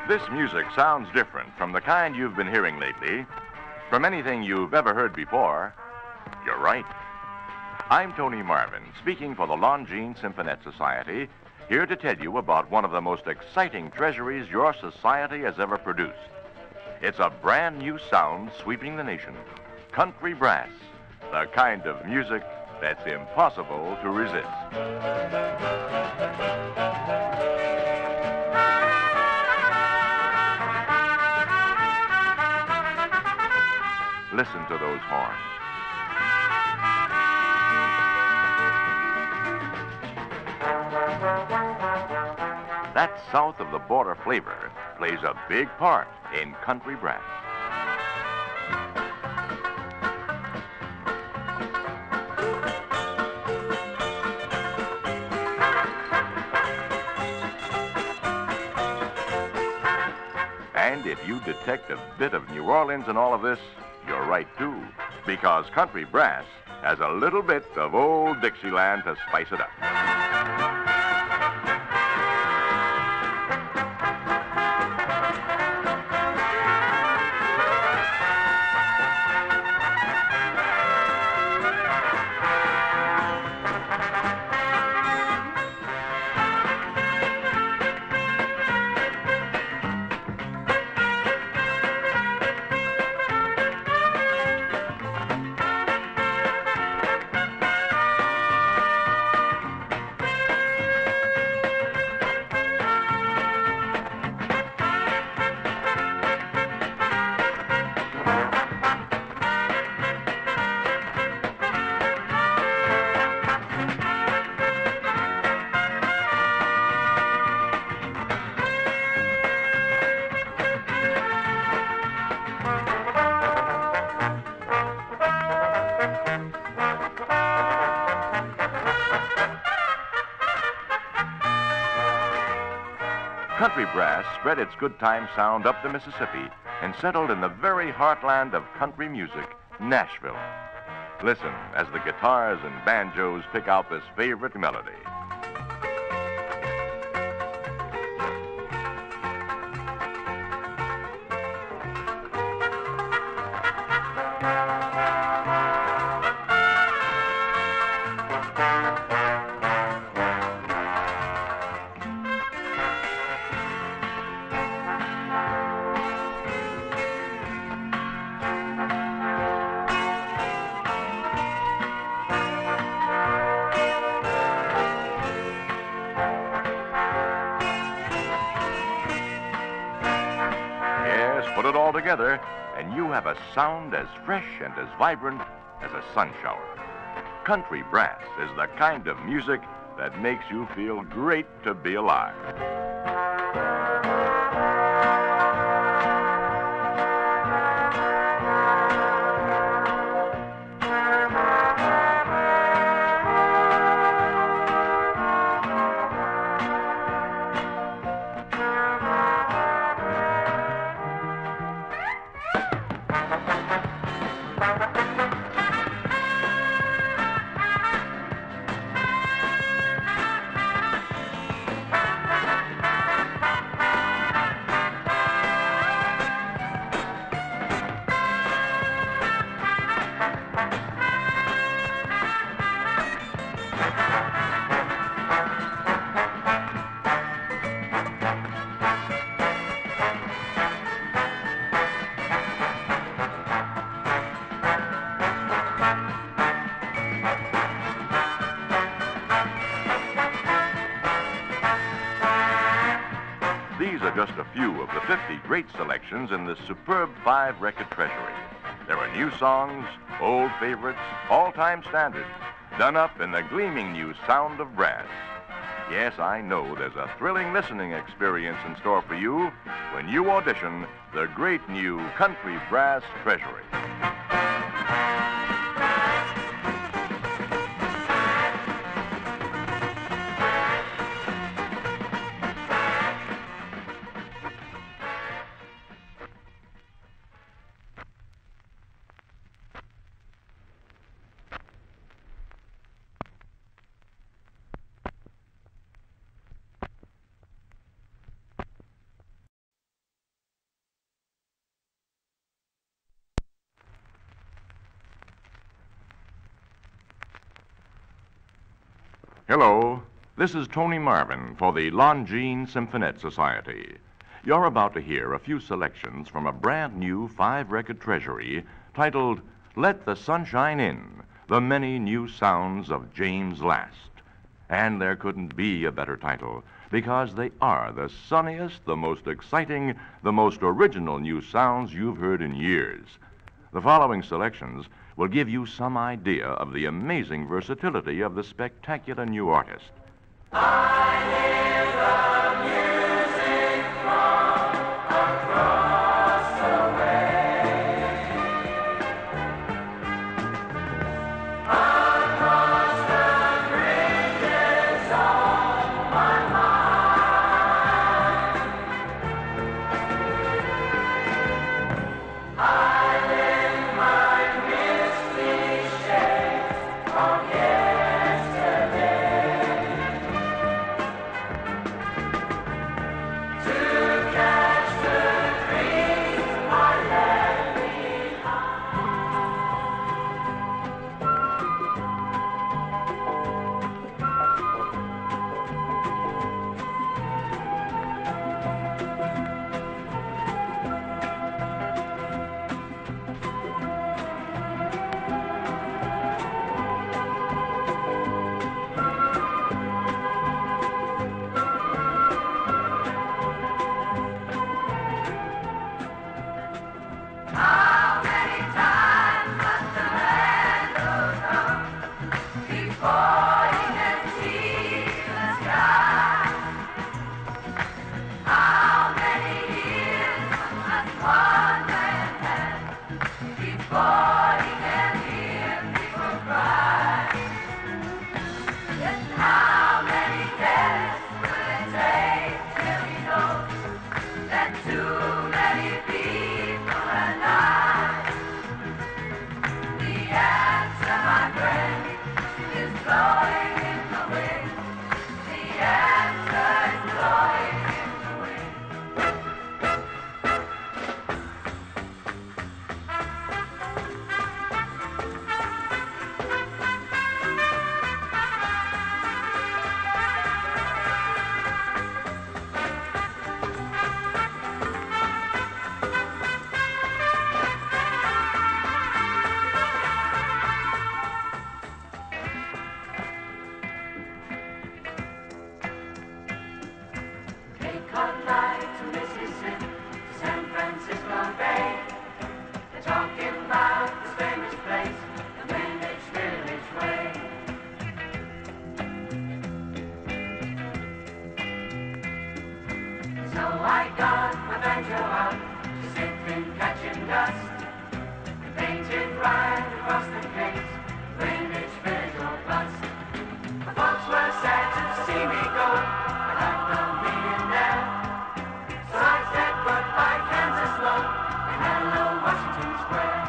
this music sounds different from the kind you've been hearing lately, from anything you've ever heard before, you're right. I'm Tony Marvin, speaking for the Longines Symphonette Society, here to tell you about one of the most exciting treasuries your society has ever produced. It's a brand new sound sweeping the nation, country brass, the kind of music that's impossible to resist. Listen to those horns. That south of the border flavor plays a big part in country brass. And if you detect a bit of New Orleans in all of this, you're right, too, because country brass has a little bit of old Dixieland to spice it up. Country brass spread its good time sound up the Mississippi and settled in the very heartland of country music, Nashville. Listen as the guitars and banjos pick out this favorite melody. Put it all together, and you have a sound as fresh and as vibrant as a sun shower. Country brass is the kind of music that makes you feel great to be alive. These are just a few of the 50 great selections in this superb 5-record treasury. There are new songs, old favorites, all-time standards, done up in the gleaming new sound of brass. Yes, I know there's a thrilling listening experience in store for you when you audition the great new country brass treasury. Hello, this is Tony Marvin for the Longines Symphonette Society. You're about to hear a few selections from a brand new 5-record treasury titled Let the Sunshine In, the Many New Sounds of James Last. And there couldn't be a better title, because they are the sunniest, the most exciting, the most original new sounds you've heard in years. The following selections will give you some idea of the amazing versatility of the spectacular new artist. I hear the music from across the way, across the bridges of my mind. I live my misty shades of yesterday. How many times must a man go down before he can see the sky? How many years must one man have before he can hear people cry? Yet how many days will it take till he knows that too many people are dying? The answer, my friend, is blowing in the wind. The answer is blowing in the wind. Cape Cod Light to Mississippi, to San Francisco Bay. They're talking about this famous place, the Greenwich Village Way. So I got my banjo out to sit and catching dust, and painted right across the case, Greenwich Village or bust. The folks were sad to see me go, but I'm no millionaire. So I said goodbye Kansas love and hello Washington Square.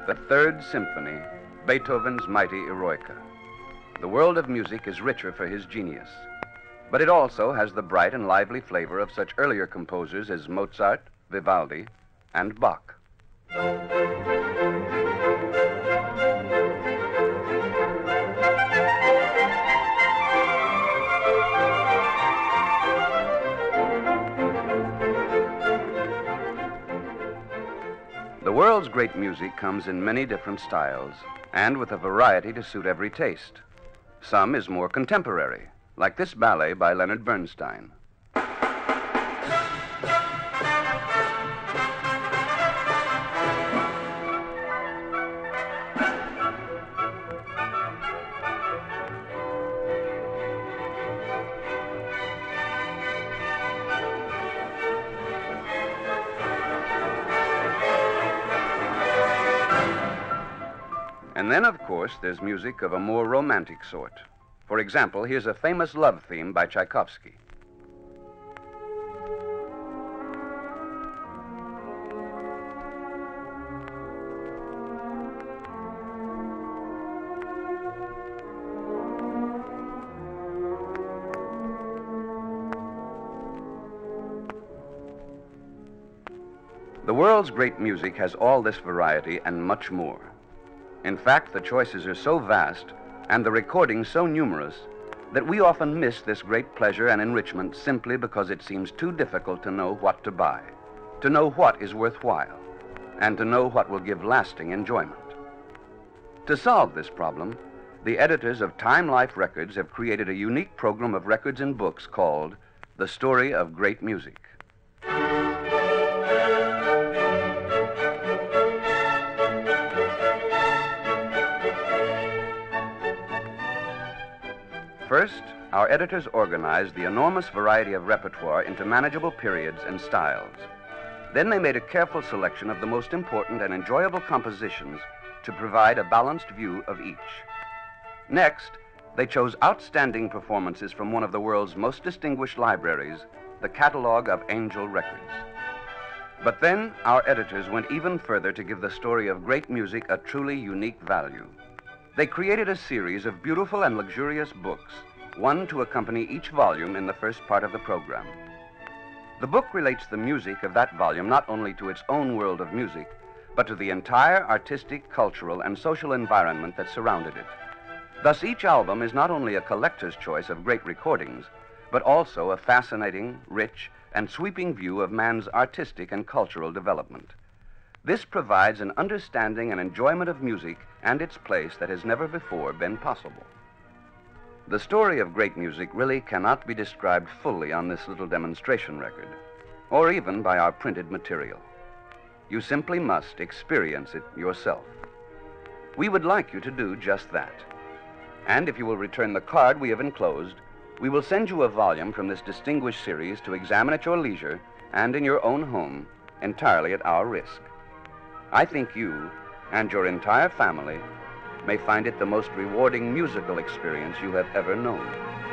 The Third Symphony, Beethoven's mighty Eroica. The world of music is richer for his genius, but it also has the bright and lively flavor of such earlier composers as Mozart, Vivaldi, and Bach. The world's great music comes in many different styles and with a variety to suit every taste. Some is more contemporary, like this ballet by Leonard Bernstein. And then, of course, there's music of a more romantic sort. For example, here's a famous love theme by Tchaikovsky. The world's great music has all this variety and much more. In fact, the choices are so vast and the recordings so numerous that we often miss this great pleasure and enrichment simply because it seems too difficult to know what to buy, to know what is worthwhile, and to know what will give lasting enjoyment. To solve this problem, the editors of Time Life Records have created a unique program of records and books called The Story of Great Music. First, our editors organized the enormous variety of repertoire into manageable periods and styles. Then they made a careful selection of the most important and enjoyable compositions to provide a balanced view of each. Next, they chose outstanding performances from one of the world's most distinguished libraries, the catalog of Angel Records. But then, our editors went even further to give the story of great music a truly unique value. They created a series of beautiful and luxurious books, one to accompany each volume in the first part of the program. The book relates the music of that volume not only to its own world of music, but to the entire artistic, cultural, and social environment that surrounded it. Thus, each album is not only a collector's choice of great recordings, but also a fascinating, rich, and sweeping view of man's artistic and cultural development. This provides an understanding and enjoyment of music and its place that has never before been possible. The story of great music really cannot be described fully on this little demonstration record, or even by our printed material. You simply must experience it yourself. We would like you to do just that. And if you will return the card we have enclosed, we will send you a volume from this distinguished series to examine at your leisure and in your own home, entirely at our risk. I think you and your entire family may find it the most rewarding musical experience you have ever known.